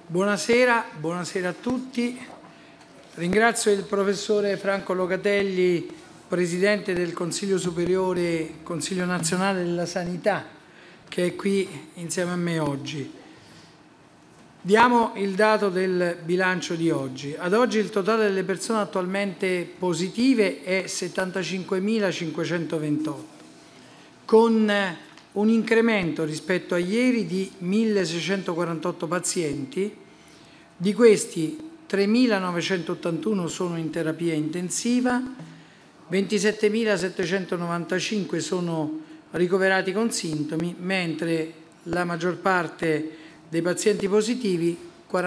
Buonasera, buonasera a tutti. Ringrazio il professore Franco Locatelli, Presidente del Consiglio Superiore, Consiglio Nazionale della Sanità, che è qui insieme a me oggi. Diamo il dato del bilancio di oggi. Ad oggi il totale delle persone attualmente positive è 75.528, con un incremento rispetto a ieri di 1.648 pazienti. Di questi 3.981 sono in terapia intensiva, 27.795 sono ricoverati con sintomi, mentre la maggior parte dei pazienti positivi,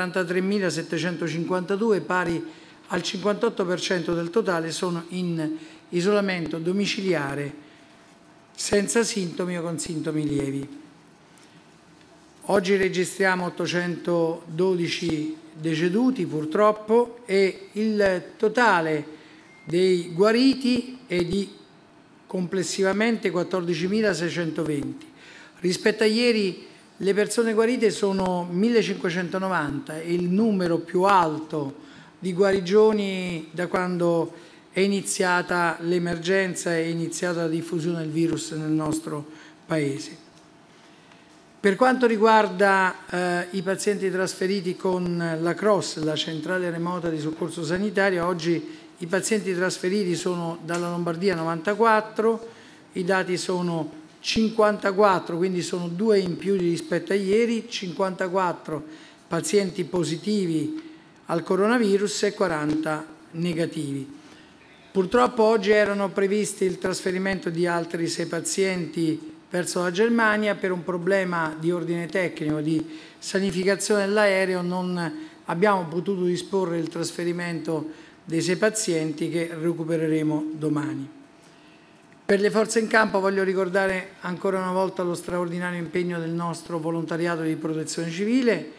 43.752, pari al 58% del totale, sono in isolamento domiciliare senza sintomi o con sintomi lievi. Oggi registriamo 812 deceduti purtroppo e il totale dei guariti è di complessivamente 14.620. Rispetto a ieri le persone guarite sono 1.590, è il numero più alto di guarigioni da quando è iniziata l'emergenza e è iniziata la diffusione del virus nel nostro Paese. Per quanto riguarda i pazienti trasferiti con la CROSS, la centrale remota di soccorso sanitario, oggi i pazienti trasferiti sono dalla Lombardia 94, i dati sono 54, quindi sono 2 in più rispetto a ieri, 54 pazienti positivi al coronavirus e 40 negativi. Purtroppo oggi erano previsti il trasferimento di altri 6 pazienti verso la Germania. Per un problema di ordine tecnico, di sanificazione dell'aereo, non abbiamo potuto disporre il trasferimento dei 6 pazienti che recupereremo domani. Per le forze in campo voglio ricordare ancora una volta lo straordinario impegno del nostro volontariato di protezione civile.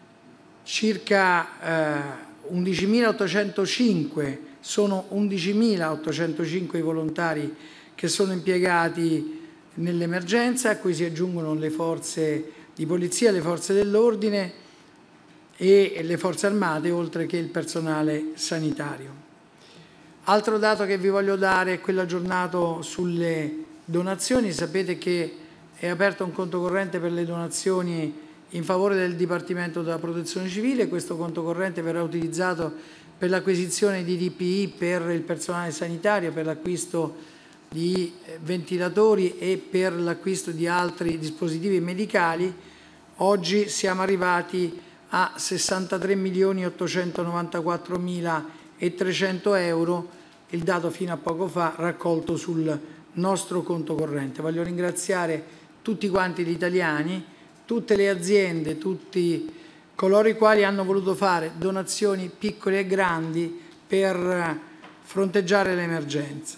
Circa 11.805 sono 11.805 i volontari che sono impiegati nell'emergenza, a cui si aggiungono le forze di polizia, le forze dell'ordine e le forze armate, oltre che il personale sanitario. Altro dato che vi voglio dare è quello aggiornato sulle donazioni. Sapete che è aperto un conto corrente per le donazioni in favore del Dipartimento della Protezione Civile. Questo conto corrente verrà utilizzato per l'acquisizione di DPI per il personale sanitario, per l'acquisto di ventilatori e per l'acquisto di altri dispositivi medicali. Oggi siamo arrivati a 63.894.300 euro, il dato fino a poco fa raccolto sul nostro conto corrente. Voglio ringraziare tutti quanti gli italiani, tutte le aziende, tutti coloro i quali hanno voluto fare donazioni piccole e grandi per fronteggiare l'emergenza.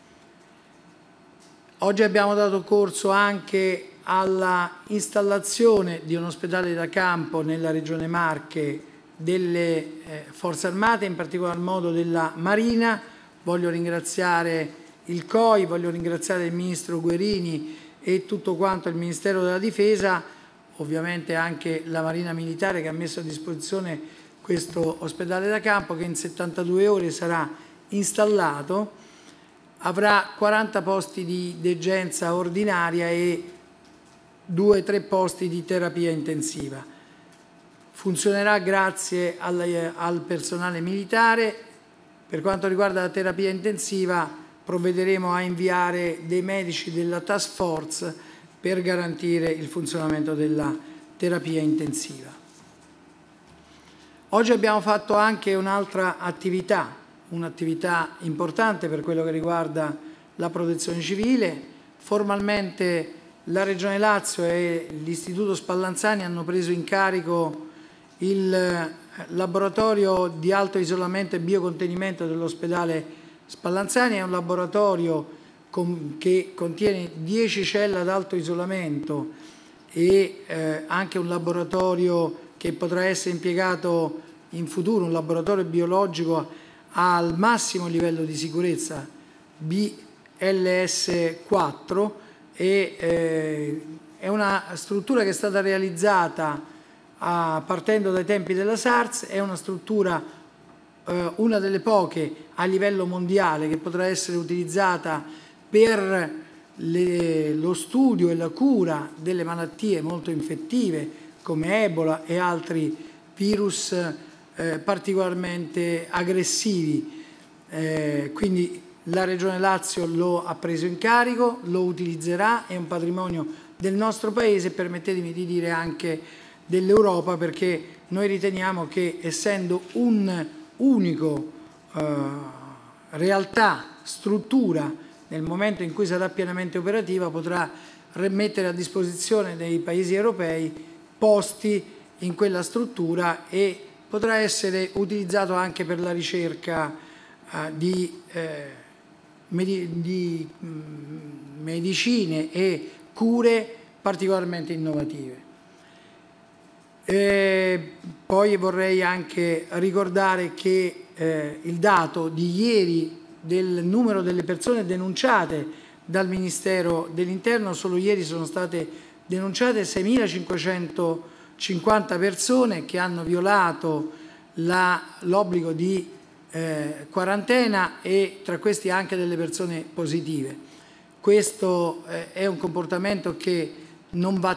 Oggi abbiamo dato corso anche alla installazione di un ospedale da campo nella Regione Marche delle Forze Armate, in particolar modo della Marina. Voglio ringraziare il COI, voglio ringraziare il Ministro Guerini e tutto quanto il Ministero della Difesa, ovviamente anche la Marina Militare che ha messo a disposizione questo ospedale da campo che in 72 ore sarà installato. Avrà 40 posti di degenza ordinaria e 2-3 posti di terapia intensiva. Funzionerà grazie al personale militare. Per quanto riguarda la terapia intensiva, provvederemo a inviare dei medici della task force per garantire il funzionamento della terapia intensiva. Oggi abbiamo fatto anche un'altra attività, un'attività importante per quello che riguarda la protezione civile. Formalmente la Regione Lazio e l'Istituto Spallanzani hanno preso in carico il laboratorio di alto isolamento e biocontenimento dell'ospedale Spallanzani. È un laboratorio che contiene 10 celle ad alto isolamento e anche un laboratorio che potrà essere impiegato in futuro, un laboratorio biologico al massimo livello di sicurezza BLS4 e è una struttura che è stata realizzata partendo dai tempi della SARS, è una struttura, una delle poche a livello mondiale che potrà essere utilizzata per lo studio e la cura delle malattie molto infettive come Ebola e altri virus particolarmente aggressivi. Quindi la Regione Lazio lo ha preso in carico, lo utilizzerà, è un patrimonio del nostro Paese e permettetemi di dire anche dell'Europa, perché noi riteniamo che, essendo un unico realtà, struttura, nel momento in cui sarà pienamente operativa potrà mettere a disposizione dei Paesi europei posti in quella struttura e potrà essere utilizzato anche per la ricerca di medicine e cure particolarmente innovative. Poi vorrei anche ricordare che il dato di ieri del numero delle persone denunciate dal Ministero dell'Interno, solo ieri sono state denunciate 6.550 persone che hanno violato l'obbligo di quarantena, e tra questi anche delle persone positive. Questo è un comportamento che non va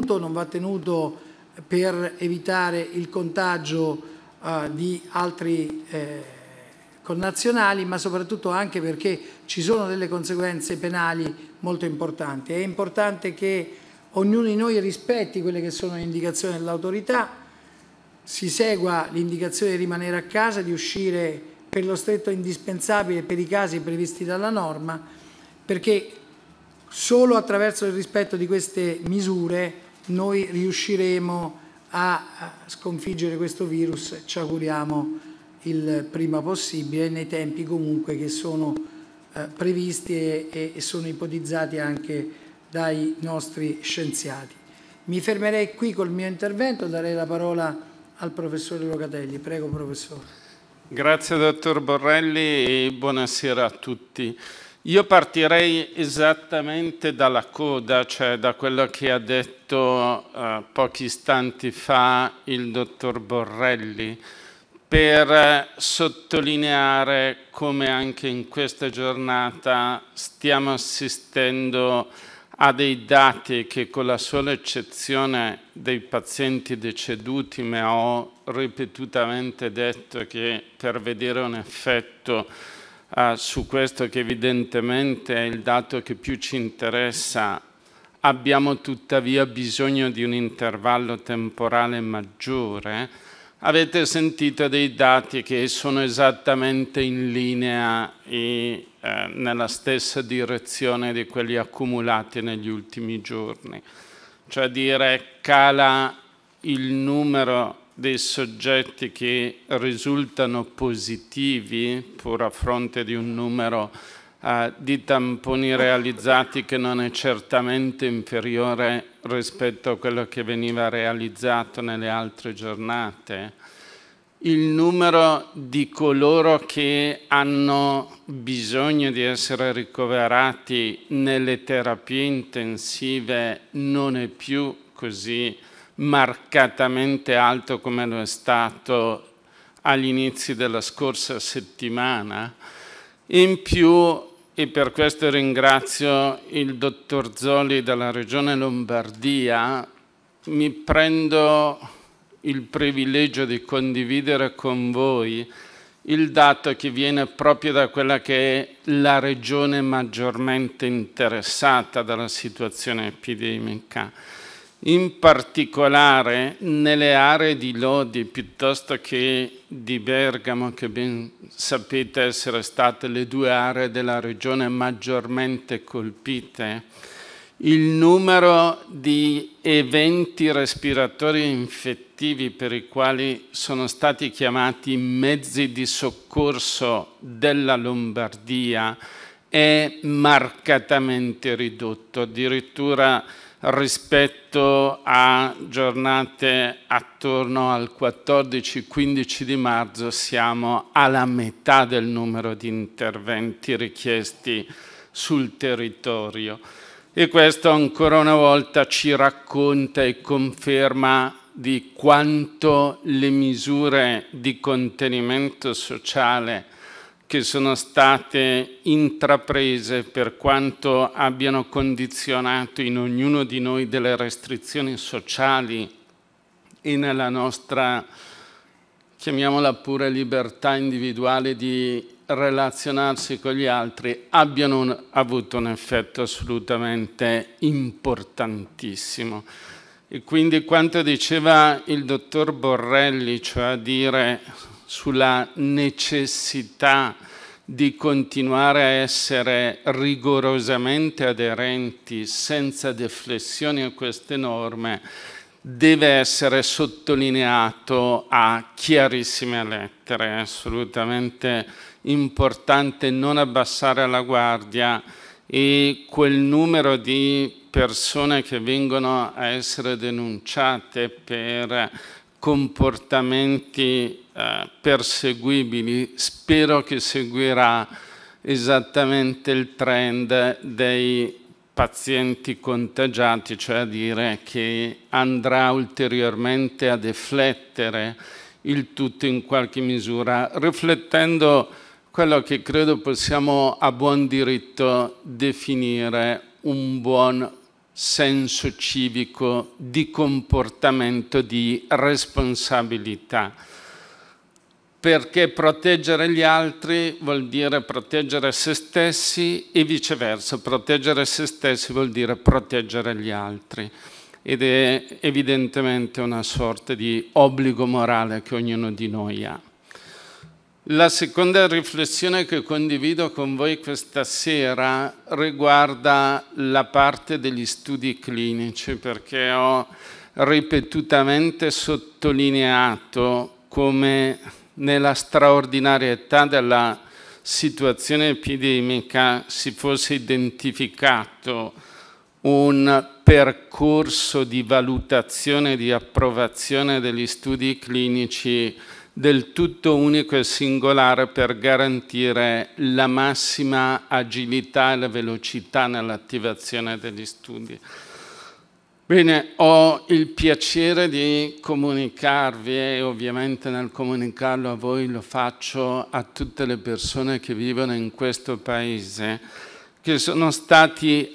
tenuto per evitare il contagio di altri connazionali, ma soprattutto anche perché ci sono delle conseguenze penali molto importanti. È importante che ognuno di noi rispetti quelle che sono le indicazioni dell'autorità, si segua l'indicazione di rimanere a casa, di uscire per lo stretto indispensabile per i casi previsti dalla norma, perché solo attraverso il rispetto di queste misure noi riusciremo a sconfiggere questo virus, ci auguriamo il prima possibile, nei tempi comunque che sono previsti e sono ipotizzati anche dai nostri scienziati. Mi fermerei qui col mio intervento, darei la parola al professore Locatelli. Prego, professore. Grazie, dottor Borrelli, e buonasera a tutti. Io partirei esattamente dalla coda, cioè da quello che ha detto pochi istanti fa il dottor Borrelli, per sottolineare come anche in questa giornata stiamo assistendo a dei dati che, con la sola eccezione dei pazienti deceduti, ma ho ripetutamente detto che per vedere un effetto su questo, che evidentemente è il dato che più ci interessa, abbiamo tuttavia bisogno di un intervallo temporale maggiore. Avete sentito dei dati che sono esattamente in linea e nella stessa direzione di quelli accumulati negli ultimi giorni. Cioè dire, cala il numero dei soggetti che risultano positivi, pur a fronte di un numero di tamponi realizzati che non è certamente inferiore rispetto a quello che veniva realizzato nelle altre giornate. Il numero di coloro che hanno bisogno di essere ricoverati nelle terapie intensive non è più così marcatamente alto come lo è stato agli inizi della scorsa settimana. In più, e per questo ringrazio il dottor Zoli della Regione Lombardia, mi prendo il privilegio di condividere con voi il dato che viene proprio da quella che è la regione maggiormente interessata dalla situazione epidemica. In particolare nelle aree di Lodi piuttosto che di Bergamo, che ben sapete essere state le due aree della regione maggiormente colpite, il numero di eventi respiratori infettivi per i quali sono stati chiamati mezzi di soccorso della Lombardia è marcatamente ridotto, addirittura rispetto a giornate attorno al 14-15 di marzo siamo alla metà del numero di interventi richiesti sul territorio. E questo ancora una volta ci racconta e conferma di quanto le misure di contenimento sociale che sono state intraprese, per quanto abbiano condizionato in ognuno di noi delle restrizioni sociali e nella nostra, chiamiamola pure, libertà individuale di relazionarsi con gli altri, abbiano avuto un effetto assolutamente importantissimo. E quindi quanto diceva il dottor Borrelli, cioè a dire sulla necessità di continuare a essere rigorosamente aderenti senza deflessioni a queste norme, deve essere sottolineato a chiarissime lettere. È assolutamente importante non abbassare la guardia, e quel numero di persone che vengono a essere denunciate per comportamenti perseguibili, spero che seguirà esattamente il trend dei pazienti contagiati, cioè a dire che andrà ulteriormente a deflettere il tutto in qualche misura, riflettendo quello che credo possiamo a buon diritto definire un buon senso civico di comportamento, di responsabilità. Perché proteggere gli altri vuol dire proteggere se stessi e viceversa, proteggere se stessi vuol dire proteggere gli altri. Ed è evidentemente una sorta di obbligo morale che ognuno di noi ha. La seconda riflessione che condivido con voi questa sera riguarda la parte degli studi clinici, perché ho ripetutamente sottolineato come nella straordinarietà della situazione epidemica si fosse identificato un percorso di valutazione e di approvazione degli studi clinici del tutto unico e singolare per garantire la massima agilità e la velocità nell'attivazione degli studi. Bene, ho il piacere di comunicarvi, e ovviamente nel comunicarlo a voi lo faccio a tutte le persone che vivono in questo paese, che sono stati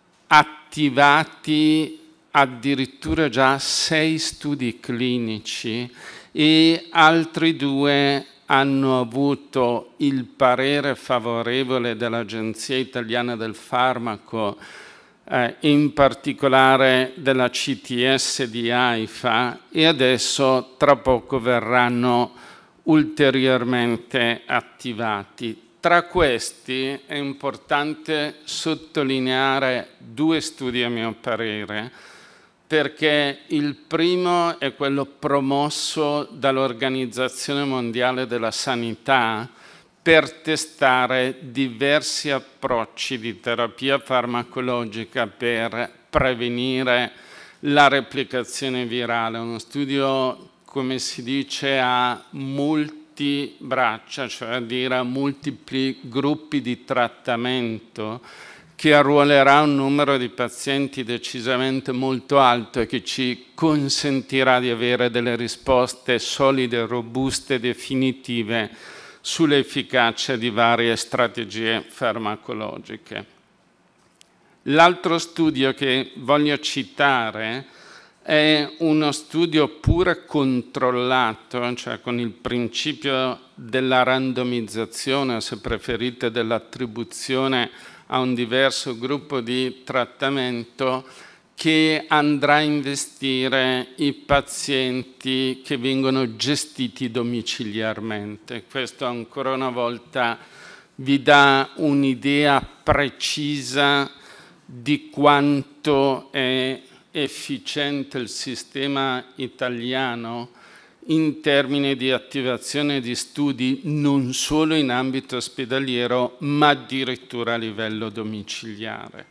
attivati addirittura già 6 studi clinici e altri 2 hanno avuto il parere favorevole dell'Agenzia Italiana del Farmaco, in particolare della CTS di AIFA, e adesso tra poco verranno ulteriormente attivati. Tra questi è importante sottolineare 2 studi a mio parere, perché il primo è quello promosso dall'Organizzazione Mondiale della Sanità per testare diversi approcci di terapia farmacologica per prevenire la replicazione virale. Uno studio, come si dice, a multibraccia, cioè a dire a multipli gruppi di trattamento, che arruolerà un numero di pazienti decisamente molto alto e che ci consentirà di avere delle risposte solide, robuste, definitive sull'efficacia di varie strategie farmacologiche. L'altro studio che voglio citare è uno studio pure controllato, cioè con il principio della randomizzazione, o se preferite dell'attribuzione a un diverso gruppo di trattamento, che andrà a investire i pazienti che vengono gestiti domiciliarmente. Questo ancora una volta vi dà un'idea precisa di quanto è efficiente il sistema italiano in termini di attivazione di studi non solo in ambito ospedaliero, ma addirittura a livello domiciliare.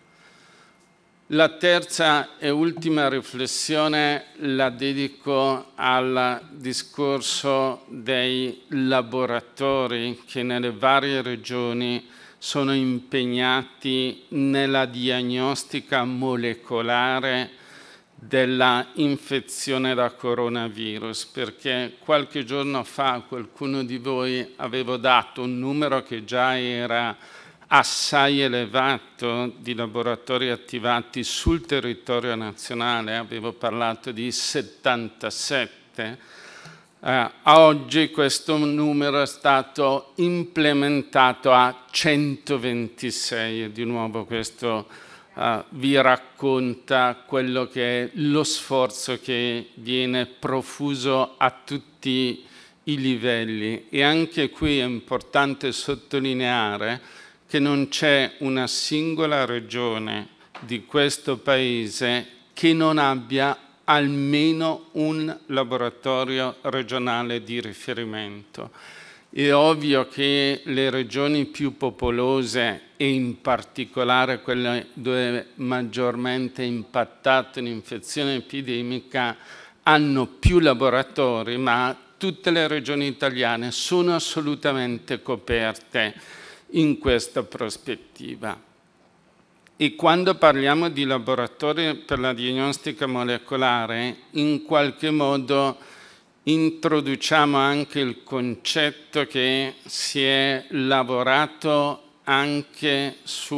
La terza e ultima riflessione la dedico al discorso dei laboratori che nelle varie regioni sono impegnati nella diagnostica molecolare della infezione da coronavirus, perché qualche giorno fa qualcuno di voi aveva dato un numero che già era assai elevato di laboratori attivati sul territorio nazionale, avevo parlato di 77. A oggi questo numero è stato implementato a 126 e di nuovo questo vi racconta quello che è lo sforzo che viene profuso a tutti i livelli. E anche qui è importante sottolineare che non c'è una singola regione di questo Paese che non abbia almeno un laboratorio regionale di riferimento. È ovvio che le regioni più popolose e in particolare quelle dove maggiormente è impattata l'infezione epidemica hanno più laboratori, ma tutte le regioni italiane sono assolutamente coperte in questa prospettiva. E quando parliamo di laboratori per la diagnostica molecolare, in qualche modo introduciamo anche il concetto che si è lavorato anche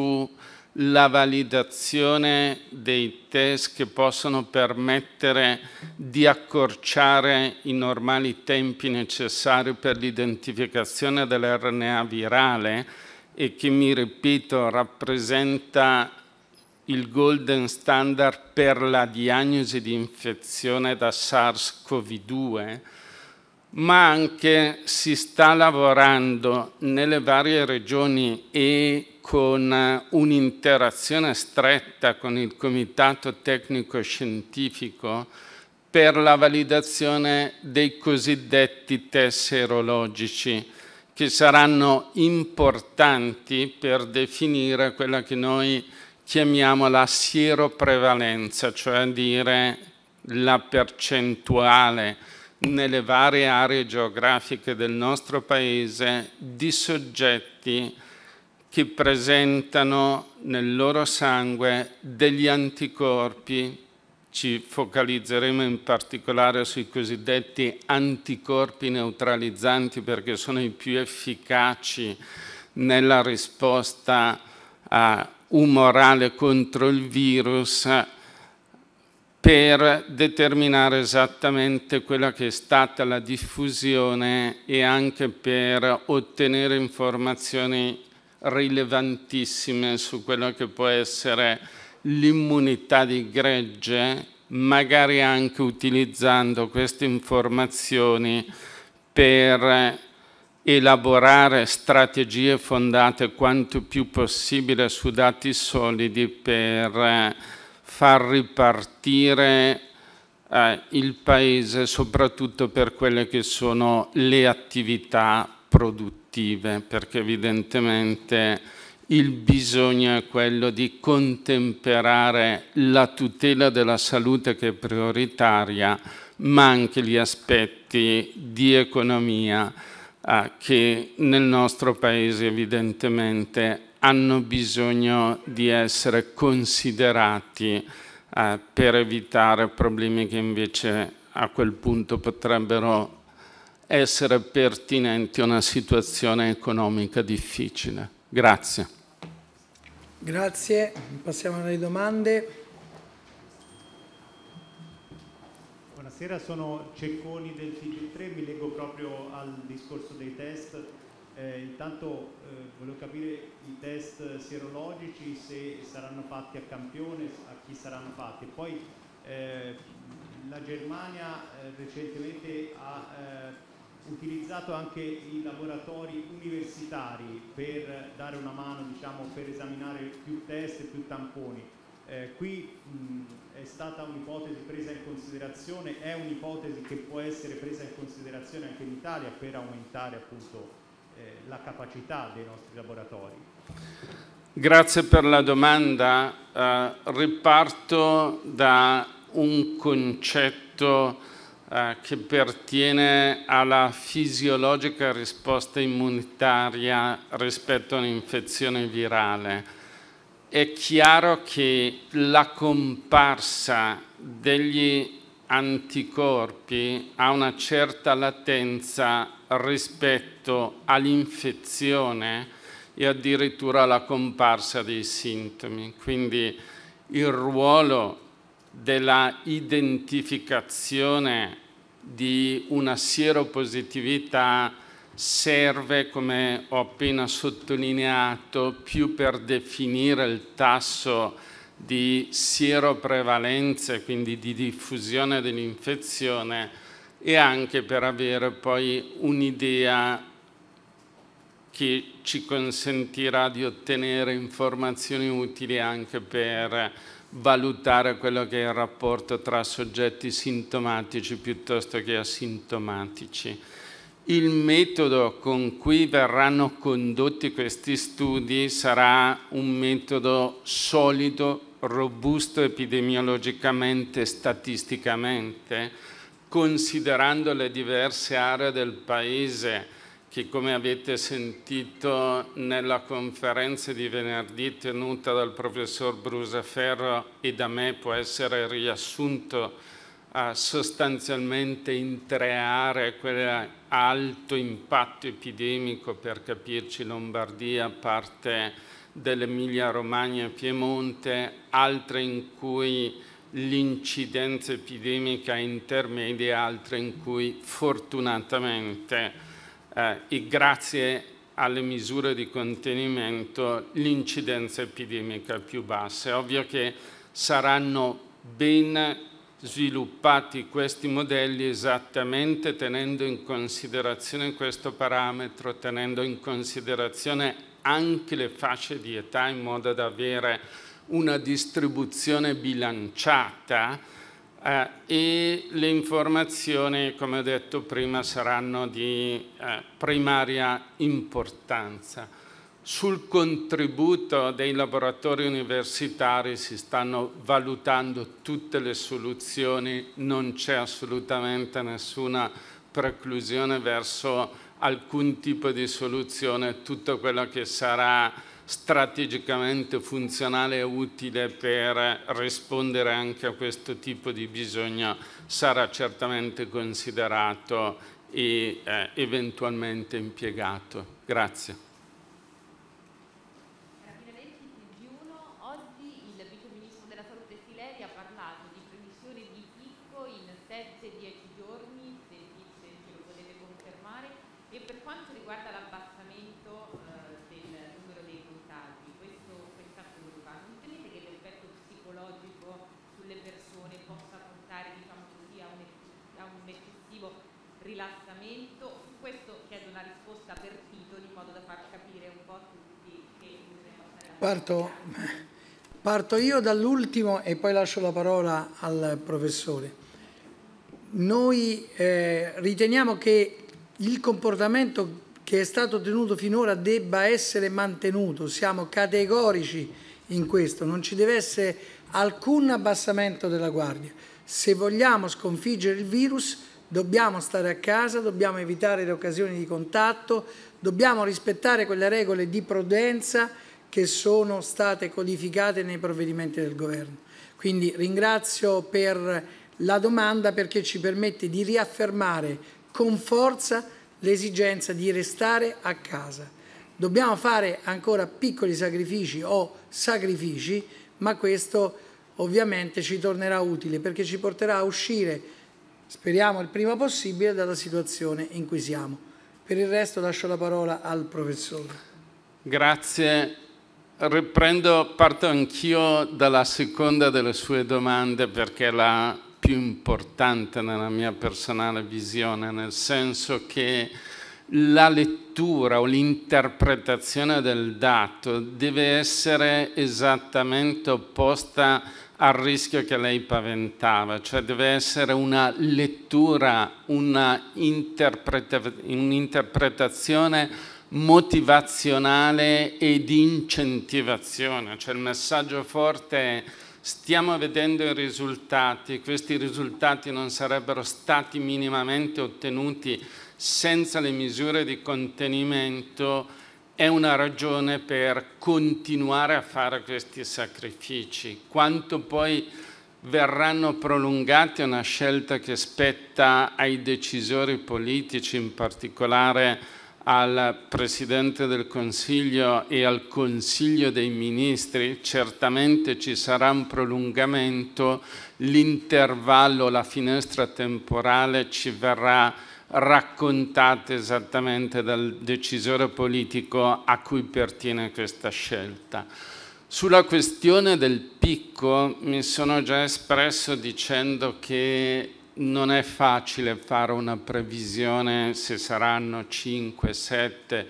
sulla validazione dei test che possono permettere di accorciare i normali tempi necessari per l'identificazione dell'RNA virale e che, mi ripeto, rappresenta il golden standard per la diagnosi di infezione da SARS-CoV-2, ma anche si sta lavorando nelle varie regioni e con un'interazione stretta con il Comitato Tecnico Scientifico per la validazione dei cosiddetti test serologici, che saranno importanti per definire quella che noi chiamiamo la sieroprevalenza, cioè a dire la percentuale nelle varie aree geografiche del nostro Paese di soggetti che presentano nel loro sangue degli anticorpi. Ci focalizzeremo in particolare sui cosiddetti anticorpi neutralizzanti perché sono i più efficaci nella risposta umorale contro il virus, per determinare esattamente quella che è stata la diffusione e anche per ottenere informazioni rilevantissime su quello che può essere l'immunità di gregge, magari anche utilizzando queste informazioni per elaborare strategie fondate quanto più possibile su dati solidi per far ripartire il Paese, soprattutto per quelle che sono le attività produttive, perché evidentemente il bisogno è quello di contemperare la tutela della salute, che è prioritaria, ma anche gli aspetti di economia che nel nostro Paese evidentemente hanno bisogno di essere considerati per evitare problemi che invece a quel punto potrebbero essere pertinenti a una situazione economica difficile. Grazie. Grazie, passiamo alle domande. Buonasera, sono Cecconi del TG3, mi leggo proprio al discorso dei test. Intanto volevo capire i test sierologici, se saranno fatti a campione, a chi saranno fatti. Poi la Germania recentemente ha utilizzato anche i laboratori universitari per dare una mano, diciamo, per esaminare più test e più tamponi. Qui è stata un'ipotesi presa in considerazione, è un'ipotesi che può essere presa in considerazione anche in Italia per aumentare appunto la capacità dei nostri laboratori. Grazie per la domanda. Riparto da un concetto che pertiene alla fisiologica risposta immunitaria rispetto a un'infezione virale. È chiaro che la comparsa degli anticorpi ha una certa latenza rispetto all'infezione e addirittura alla comparsa dei sintomi. Quindi il ruolo della identificazione di una sieropositività serve, come ho appena sottolineato, più per definire il tasso di sieroprevalenza, quindi di diffusione dell'infezione, e anche per avere poi un'idea che ci consentirà di ottenere informazioni utili anche per valutare quello che è il rapporto tra soggetti sintomatici piuttosto che asintomatici. Il metodo con cui verranno condotti questi studi sarà un metodo solido, robusto epidemiologicamente e statisticamente, considerando le diverse aree del Paese che, come avete sentito nella conferenza di venerdì tenuta dal professor Brusaferro e da me, può essere riassunto sostanzialmente in 3 aree: quelle a alto impatto epidemico, per capirci Lombardia, parte dell'Emilia Romagna e Piemonte, altre in cui l'incidenza epidemica è intermedia, altre in cui fortunatamente e grazie alle misure di contenimento l'incidenza epidemica è più bassa. È ovvio che saranno ben sviluppati questi modelli esattamente tenendo in considerazione questo parametro, tenendo in considerazione anche le fasce di età, in modo da avere una distribuzione bilanciata, e le informazioni, come ho detto prima, saranno di primaria importanza. Sul contributo dei laboratori universitari si stanno valutando tutte le soluzioni, non c'è assolutamente nessuna preclusione verso alcun tipo di soluzione. Tutto quello che sarà strategicamente funzionale e utile per rispondere anche a questo tipo di bisogno sarà certamente considerato e eventualmente impiegato. Grazie. Oggi il Vice Ministro della Salute Sileri ha parlato di previsione di picco in 7-10 giorni, se ce lo potete confermare, e per quanto riguarda l'abbassamento del numero dei contagi, questa curva, non tenete che l'effetto psicologico sulle persone possa portare, diciamo così, a un eccessivo rilassamento? Su questo chiedo una risposta per Tito, di modo da far capire un po' a tutti che bisogna passare. Parto io dall'ultimo e poi lascio la parola al professore. Noi riteniamo che il comportamento che è stato tenuto finora debba essere mantenuto, siamo categorici in questo, non ci deve essere alcun abbassamento della guardia. Se vogliamo sconfiggere il virus dobbiamo stare a casa, dobbiamo evitare le occasioni di contatto, dobbiamo rispettare quelle regole di prudenza che sono state codificate nei provvedimenti del governo. Quindi ringrazio per la domanda, perché ci permette di riaffermare con forza l'esigenza di restare a casa. Dobbiamo fare ancora piccoli sacrifici o sacrifici, ma questo ovviamente ci tornerà utile perché ci porterà a uscire, speriamo il prima possibile, dalla situazione in cui siamo. Per il resto lascio la parola al professore. Grazie. Parto anch'io dalla seconda delle sue domande, perché è la più importante nella mia personale visione, nel senso che la lettura o l'interpretazione del dato deve essere esattamente opposta al rischio che lei paventava, cioè deve essere una lettura, un'interpretazione motivazionale e di incentivazione. Cioè il messaggio forte è: stiamo vedendo i risultati, questi risultati non sarebbero stati minimamente ottenuti senza le misure di contenimento, è una ragione per continuare a fare questi sacrifici. Quanto poi verranno prolungati, è una scelta che spetta ai decisori politici, in particolare al Presidente del Consiglio e al Consiglio dei Ministri. Certamente ci sarà un prolungamento, l'intervallo, la finestra temporale ci verrà raccontata esattamente dal decisore politico a cui pertiene questa scelta. Sulla questione del picco mi sono già espresso dicendo che non è facile fare una previsione se saranno 5, 7,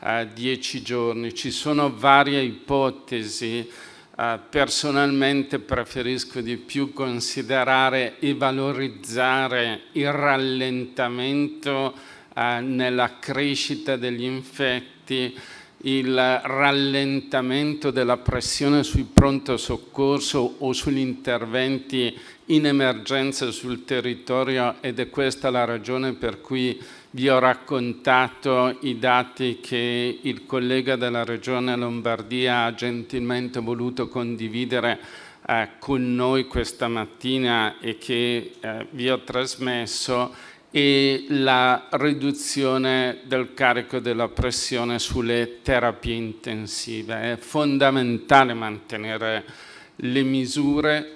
10 giorni. Ci sono varie ipotesi. Personalmente preferisco di più considerare e valorizzare il rallentamento nella crescita degli infetti, il rallentamento della pressione sui pronto soccorso o sugli interventi in emergenza sul territorio, ed è questa la ragione per cui vi ho raccontato i dati che il collega della Regione Lombardia ha gentilmente voluto condividere con noi questa mattina e che vi ho trasmesso, e la riduzione del carico della pressione sulle terapie intensive. È fondamentale mantenere le misure,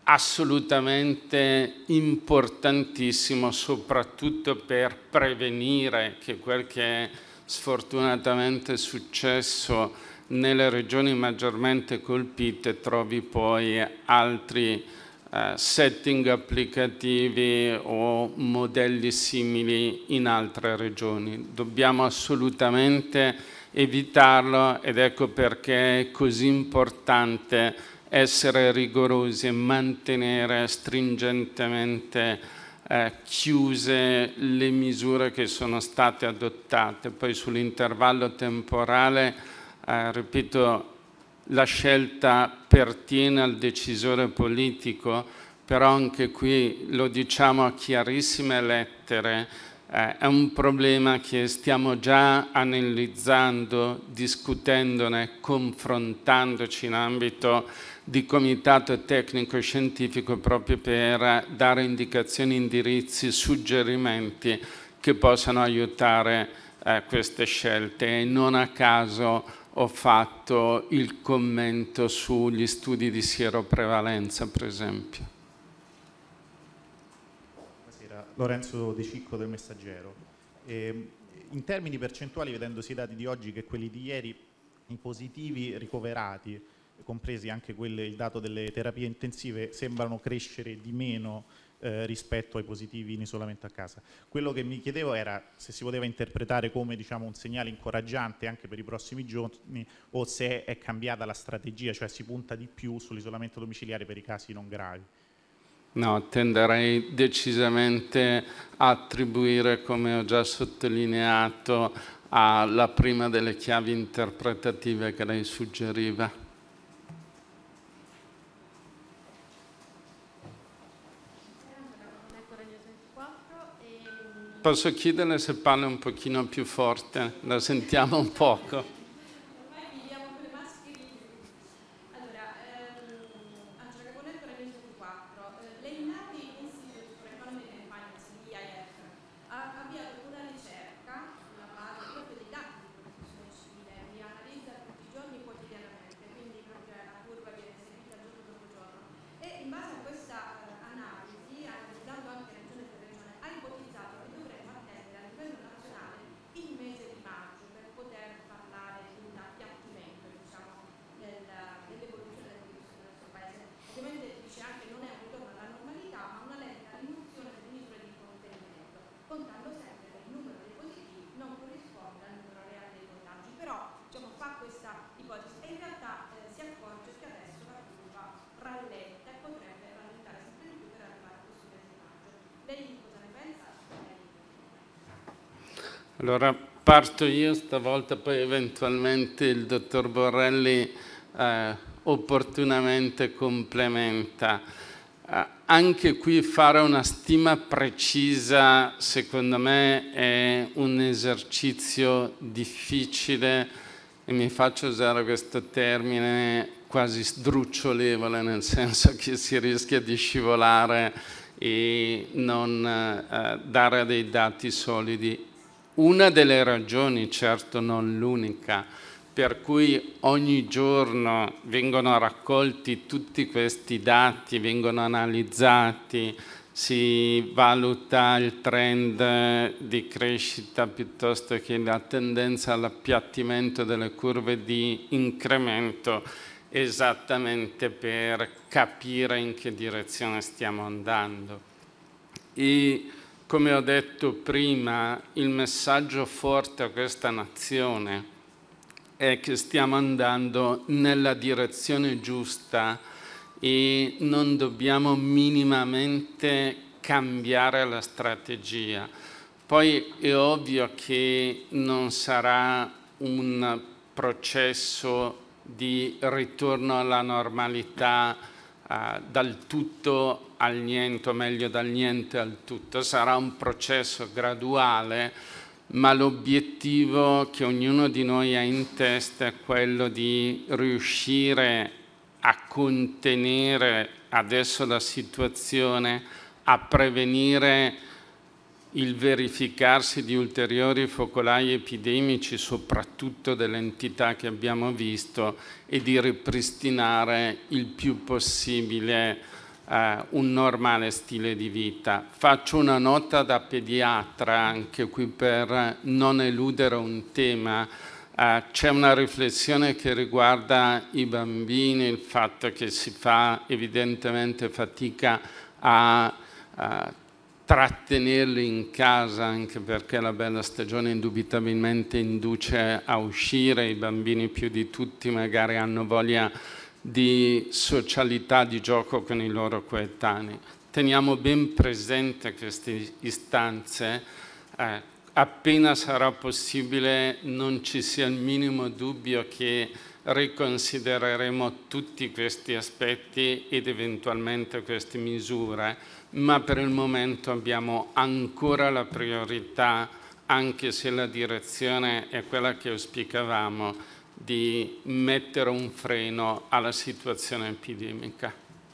assolutamente importantissimo, soprattutto per prevenire che quel che è sfortunatamente successo nelle regioni maggiormente colpite trovi poi altri setting applicativi o modelli simili in altre regioni. Dobbiamo assolutamente evitarlo, ed ecco perché è così importante essere rigorosi e mantenere stringentemente chiuse le misure che sono state adottate. Poi sull'intervallo temporale, ripeto, la scelta pertiene al decisore politico, però anche qui lo diciamo a chiarissime lettere, è un problema che stiamo già analizzando, discutendone, confrontandoci in ambito di comitato tecnico scientifico proprio per dare indicazioni, indirizzi, suggerimenti che possano aiutare queste scelte. E non a caso ho fatto il commento sugli studi di sieroprevalenza, per esempio. Buonasera, Lorenzo De Cicco del Messaggero. In termini percentuali, vedendo sia i dati di oggi che quelli di ieri, i positivi ricoverati, compresi anche il dato delle terapie intensive, sembrano crescere di meno rispetto ai positivi in isolamento a casa. Quello che mi chiedevo era se si poteva interpretare come, diciamo, un segnale incoraggiante anche per i prossimi giorni, o se è cambiata la strategia, cioè si punta di più sull'isolamento domiciliare per i casi non gravi. No, tenderei decisamente a attribuire, come ho già sottolineato, alla prima delle chiavi interpretative che lei suggeriva. Posso chiederle se parla un pochino più forte? La sentiamo un poco. Allora parto io stavolta, poi eventualmente il dottor Borrelli opportunamente complementa. Anche qui fare una stima precisa, secondo me, è un esercizio difficile, e mi faccio usare questo termine quasi sdrucciolevole, nel senso che si rischia di scivolare e non dare dei dati solidi. Una delle ragioni, certo non l'unica, per cui ogni giorno vengono raccolti tutti questi dati, vengono analizzati, si valuta il trend di crescita piuttosto che la tendenza all'appiattimento delle curve di incremento, esattamente per capire in che direzione stiamo andando. E come ho detto prima, il messaggio forte a questa nazione è che stiamo andando nella direzione giusta e non dobbiamo minimamente cambiare la strategia. Poi è ovvio che non sarà un processo di ritorno alla normalità dal tutto al niente, o meglio dal niente al tutto. Sarà un processo graduale, ma l'obiettivo che ognuno di noi ha in testa è quello di riuscire a contenere adesso la situazione, a prevenire il verificarsi di ulteriori focolai epidemici, soprattutto delle entità che abbiamo visto, e di ripristinare il più possibile un normale stile di vita. Faccio una nota da pediatra, anche qui per non eludere un tema. C'è una riflessione che riguarda i bambini, il fatto che si fa evidentemente fatica a trattenerli in casa, anche perché la bella stagione indubitabilmente induce a uscire. I bambini più di tutti magari hanno voglia di socialità, di gioco con i loro coetanei. Teniamo ben presente queste istanze. Appena sarà possibile non ci sia il minimo dubbio che riconsidereremo tutti questi aspetti ed eventualmente queste misure, ma per il momento abbiamo ancora la priorità, anche se la direzione è quella che auspicavamo, di mettere un freno alla situazione epidemica.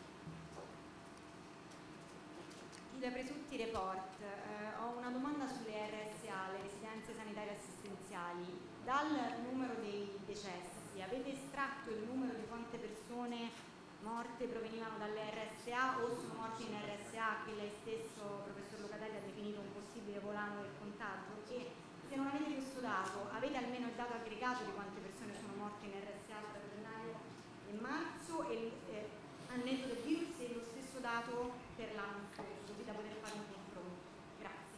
Da Presutti Report, ho una domanda sulle RSA, le residenze sanitarie assistenziali. Dal numero dei decessi, avete estratto il numero di quante persone morte provenivano dalle RSA o sono morti in RSA, che lei stesso, professor Locatelli, ha definito un possibile volano del contagio? E se non avete questo dato, avete almeno il dato aggregato di quante persone sono morte in RSA tra gennaio e marzo, e al netto del virus, e lo stesso dato per l'anno scorso, così da poter fare un confronto? Grazie.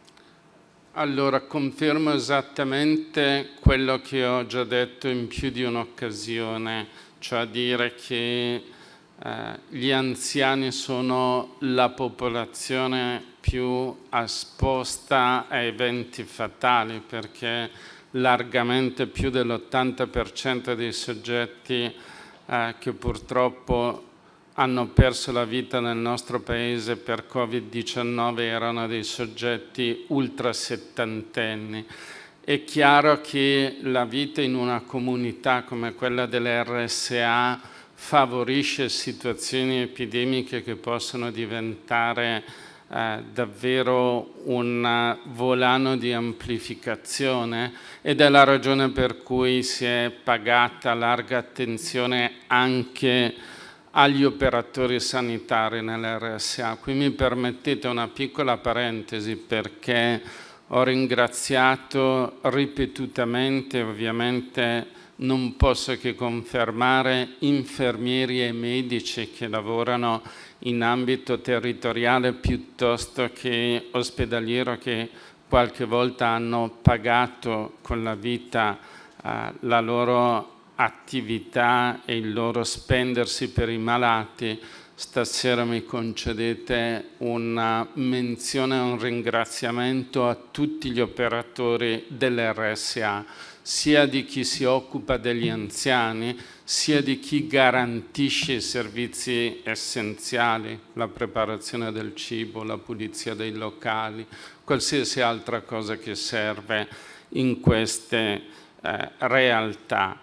Allora, confermo esattamente quello che ho già detto in più di un'occasione, cioè dire che gli anziani sono la popolazione più esposta a eventi fatali, perché largamente più dell'80% dei soggetti che purtroppo hanno perso la vita nel nostro paese per Covid-19 erano dei soggetti ultra settantenni. È chiaro che la vita in una comunità come quella delle RSA favorisce situazioni epidemiche che possono diventare davvero un volano di amplificazione, ed è la ragione per cui si è pagata larga attenzione anche agli operatori sanitari nell'RSA. Qui mi permettete una piccola parentesi, perché ho ringraziato ripetutamente, ovviamente non posso che confermare, infermieri e medici che lavorano in ambito territoriale piuttosto che ospedaliero, che qualche volta hanno pagato con la vita la loro attività e il loro spendersi per i malati. Stasera mi concedete una menzione e un ringraziamento a tutti gli operatori dell'RSA, sia di chi si occupa degli anziani, sia di chi garantisce i servizi essenziali, la preparazione del cibo, la pulizia dei locali, qualsiasi altra cosa che serve in queste realtà.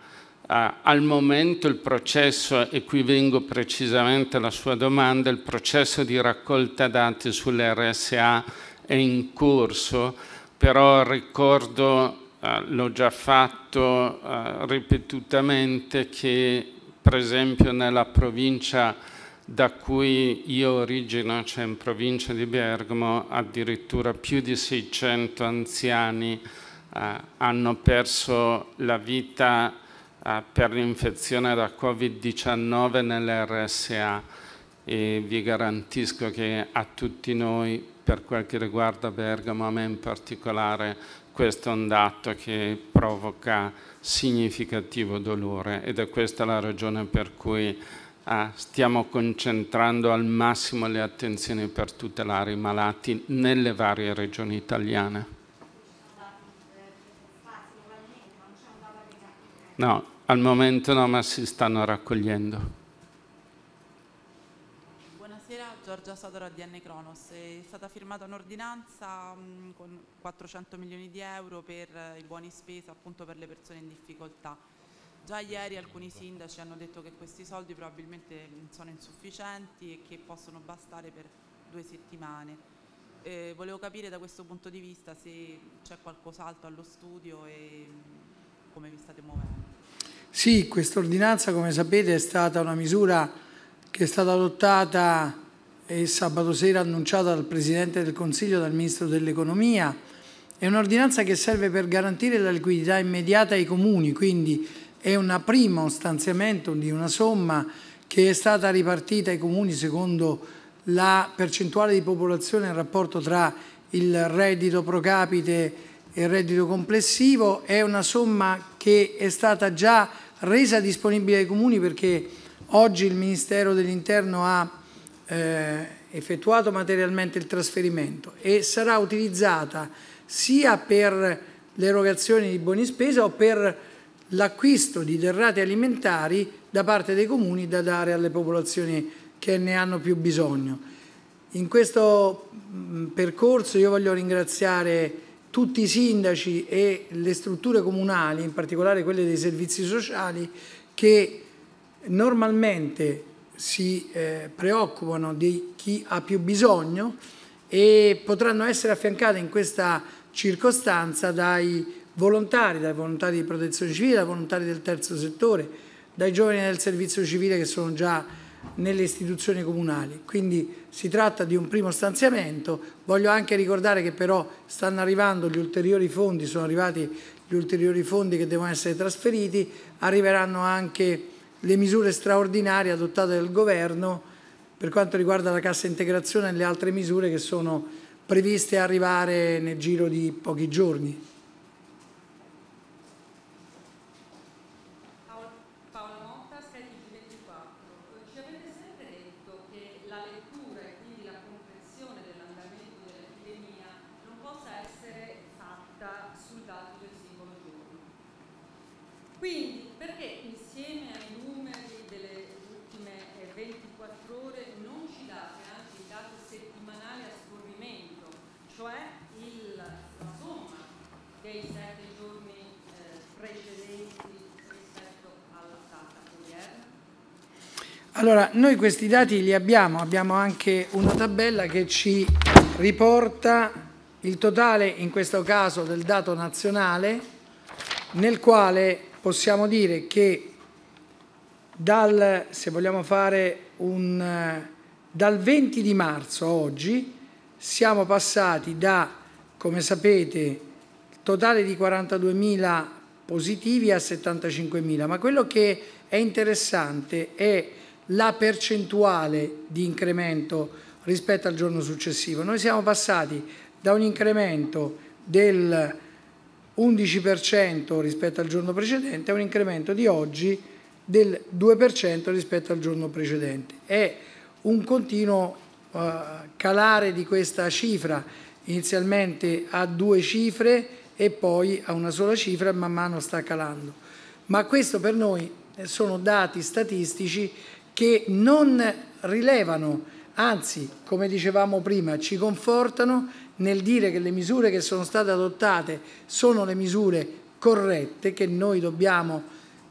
Al momento il processo, e qui vengo precisamente alla sua domanda, il processo di raccolta dati sulle RSA è in corso, però ricordo, l'ho già fatto ripetutamente, che per esempio nella provincia da cui io origino, cioè in provincia di Bergamo, addirittura più di 600 anziani hanno perso la vita per l'infezione da Covid-19 nelle RSA, e vi garantisco che a tutti noi, per quel che riguarda Bergamo, a me in particolare, questo è un dato che provoca significativo dolore, ed è questa la ragione per cui stiamo concentrando al massimo le attenzioni per tutelare i malati nelle varie regioni italiane. No, al momento no, ma si stanno raccogliendo. Buonasera, Giorgia Sodora di N Cronos. È stata firmata un'ordinanza con 400 milioni di euro per i buoni spesa, appunto per le persone in difficoltà. Già ieri alcuni sindaci hanno detto che questi soldi probabilmente sono insufficienti e che possono bastare per 2 settimane. Volevo capire da questo punto di vista se c'è qualcos'altro allo studio e come vi state muovendo. Sì, questa ordinanza, come sapete, è stata una misura che è stata adottata e sabato sera annunciata dal Presidente del Consiglio, dal Ministro dell'Economia. È un'ordinanza che serve per garantire la liquidità immediata ai comuni, quindi è un primo stanziamento di una somma che è stata ripartita ai comuni secondo la percentuale di popolazione in rapporto tra il reddito pro capite e il reddito complessivo. È una somma che è stata già resa disponibile ai comuni, perché oggi il Ministero dell'Interno ha effettuato materialmente il trasferimento e sarà utilizzata sia per l'erogazione di buoni spesa o per l'acquisto di derrate alimentari da parte dei comuni da dare alle popolazioni che ne hanno più bisogno. In questo percorso io voglio ringraziare tutti i sindaci e le strutture comunali, in particolare quelle dei servizi sociali, che normalmente si preoccupano di chi ha più bisogno e potranno essere affiancate in questa circostanza dai volontari di protezione civile, dai volontari del terzo settore, dai giovani del servizio civile che sono già nelle istituzioni comunali. Quindi si tratta di un primo stanziamento. Voglio anche ricordare che però stanno arrivando gli ulteriori fondi, sono arrivati gli ulteriori fondi che devono essere trasferiti, arriveranno anche le misure straordinarie adottate dal Governo per quanto riguarda la cassa integrazione e le altre misure che sono previste arrivare nel giro di pochi giorni. Quindi, perché insieme ai numeri delle ultime 24 ore non ci date anche il dato settimanale a scorrimento, cioè la somma dei 7 giorni precedenti rispetto alla data odierna? Allora, noi questi dati li abbiamo anche una tabella che ci riporta il totale, in questo caso del dato nazionale, nel quale possiamo dire che se vogliamo fare dal 20 di marzo a oggi siamo passati da, come sapete, il totale di 42.000 positivi a 75.000, ma quello che è interessante è la percentuale di incremento rispetto al giorno successivo. Noi siamo passati da un incremento del 11% rispetto al giorno precedente a un incremento di oggi del 2% rispetto al giorno precedente. È un continuo calare di questa cifra, inizialmente a 2 cifre e poi a una sola cifra, man mano sta calando. Ma questo per noi sono dati statistici che non rilevano, anzi, come dicevamo prima, ci confortano nel dire che le misure che sono state adottate sono le misure corrette, che noi dobbiamo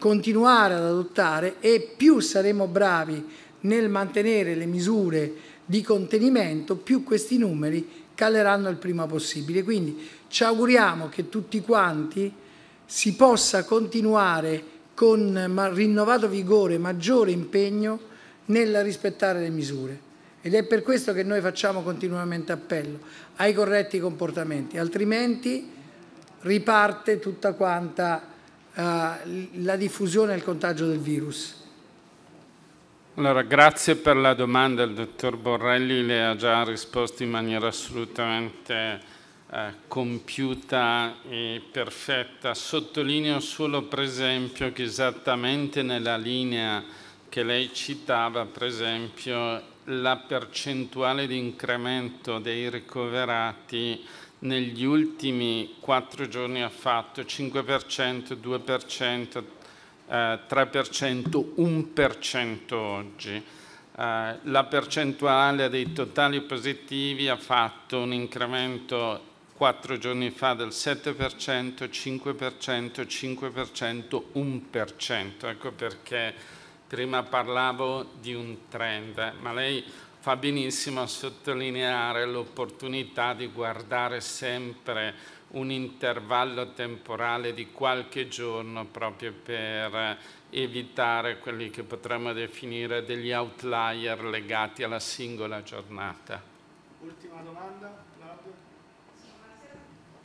continuare ad adottare, e più saremo bravi nel mantenere le misure di contenimento, più questi numeri caleranno il prima possibile. Quindi ci auguriamo che tutti quanti si possa continuare con rinnovato vigore, maggiore impegno nel rispettare le misure. Ed è per questo che noi facciamo continuamente appello ai corretti comportamenti, altrimenti riparte tutta quanta la diffusione e il contagio del virus. Allora, grazie per la domanda. Il dottor Borrelli le ha già risposto in maniera assolutamente compiuta e perfetta. Sottolineo solo, per esempio, che esattamente nella linea che lei citava, per esempio, la percentuale di incremento dei ricoverati negli ultimi 4 giorni ha fatto 5%, 2%, 3%, 1% oggi. La percentuale dei totali positivi ha fatto un incremento 4 giorni fa del 7%, 5%, 5%, 1%. Ecco perché prima parlavo di un trend, ma lei fa benissimo a sottolineare l'opportunità di guardare sempre un intervallo temporale di qualche giorno proprio per evitare quelli che potremmo definire degli outlier legati alla singola giornata. Ultima domanda, Claudio. Sì, buonasera.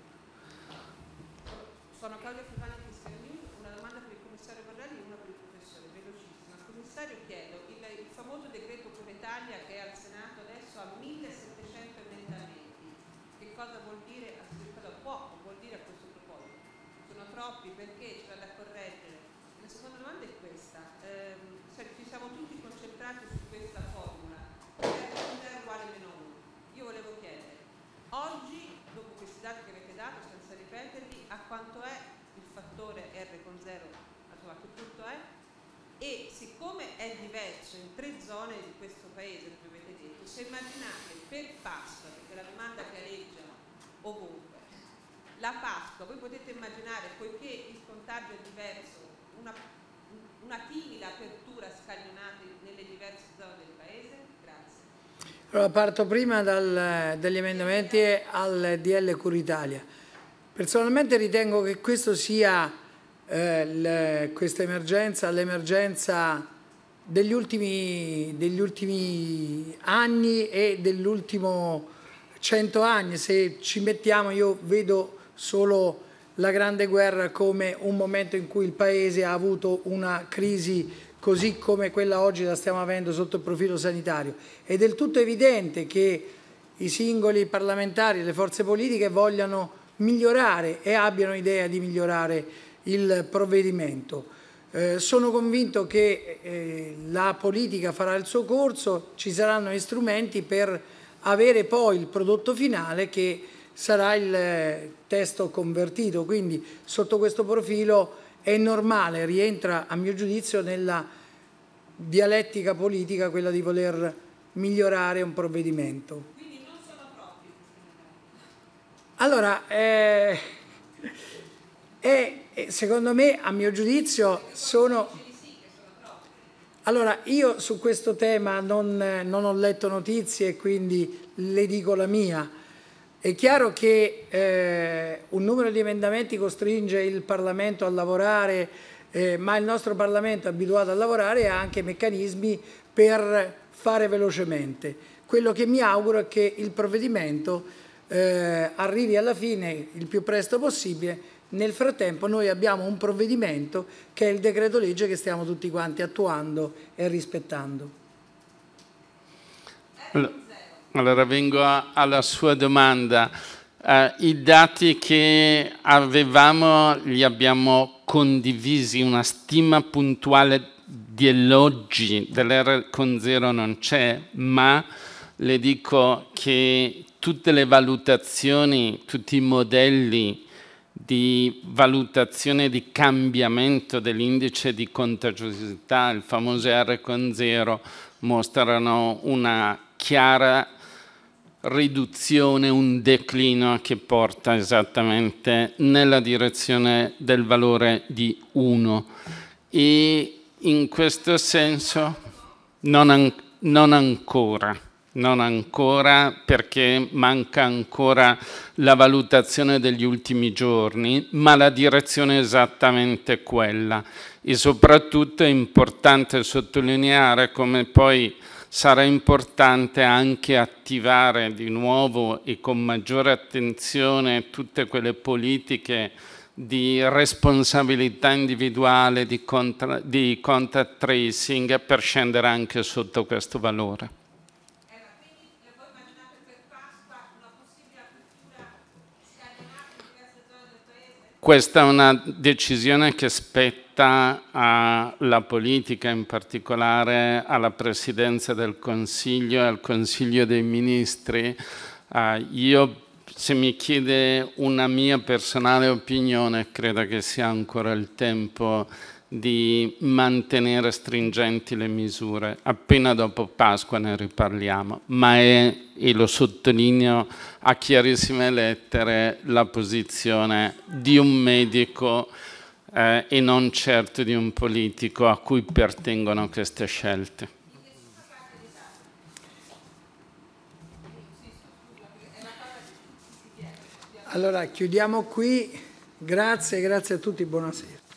Sono Claudia Fifani Cristiani, una domanda per il commissario Borrelli e una per il professore, velocissima. Al commissario chiedo, il famoso decreto Cura Italia che è al Senato adesso ha 1700 emendamenti, che cosa vuol dire? Poco vuol dire a questo proposito? Sono troppi, perché c'è da correggere? La seconda domanda è questa, ci siamo tutti concentrati su questa formula, R uguale meno 1. Io volevo chiedere, oggi, dopo questi dati che avete dato, senza ripeterli, a quanto è il fattore R con 0, a che punto è? E siccome è diverso in 3 zone di questo paese, come avete detto, se immaginate per Pasqua, perché la domanda che aleggia ovunque, la Pasqua, voi potete immaginare, poiché il contagio è diverso, una timida apertura scaglionata nelle diverse zone del Paese? Grazie. Allora, parto prima dagli emendamenti al DL Cura Italia. Personalmente ritengo che questo sia questa emergenza, l'emergenza degli ultimi anni e dell'ultimo 100 anni. Se ci mettiamo, io vedo solo la Grande Guerra come un momento in cui il Paese ha avuto una crisi così come quella oggi la stiamo avendo sotto il profilo sanitario. È del tutto evidente che i singoli parlamentari e le forze politiche vogliano migliorare e abbiano idea di migliorare il provvedimento. Sono convinto che la politica farà il suo corso, ci saranno gli strumenti per avere poi il prodotto finale che sarà il testo convertito, quindi sotto questo profilo è normale, rientra a mio giudizio nella dialettica politica quella di voler migliorare un provvedimento. Quindi non sono troppi? Allora, secondo me, a mio giudizio, sono... Allora, io su questo tema non ho letto notizie, quindi le dico la mia. È chiaro che un numero di emendamenti costringe il Parlamento a lavorare, ma il nostro Parlamento è abituato a lavorare e ha anche meccanismi per fare velocemente. Quello che mi auguro è che il provvedimento arrivi alla fine il più presto possibile. Nel frattempo noi abbiamo un provvedimento che è il decreto legge che stiamo tutti quanti attuando e rispettando. Allora vengo alla sua domanda. I dati che avevamo li abbiamo condivisi, una stima puntuale dell'oggi dell'R con 0 non c'è, ma le dico che tutte le valutazioni, tutti i modelli di valutazione di cambiamento dell'indice di contagiosità, il famoso R con 0, mostrano una chiara riduzione, un declino che porta esattamente nella direzione del valore di 1. e in questo senso non ancora, perché manca ancora la valutazione degli ultimi giorni, ma la direzione è esattamente quella. E soprattutto è importante sottolineare come poi sarà importante anche attivare di nuovo e con maggiore attenzione tutte quelle politiche di responsabilità individuale, di contact tracing, per scendere anche sotto questo valore. Questa è una decisione che spetta alla politica, in particolare alla Presidenza del Consiglio e al Consiglio dei Ministri. Io, se mi chiede una mia personale opinione, credo che sia ancora il tempo di mantenere stringenti le misure. Appena dopo Pasqua ne riparliamo, ma è, e lo sottolineo a chiarissime lettere, la posizione di un medico e non certo di un politico a cui pertengono queste scelte. Allora chiudiamo qui, grazie a tutti, buonasera.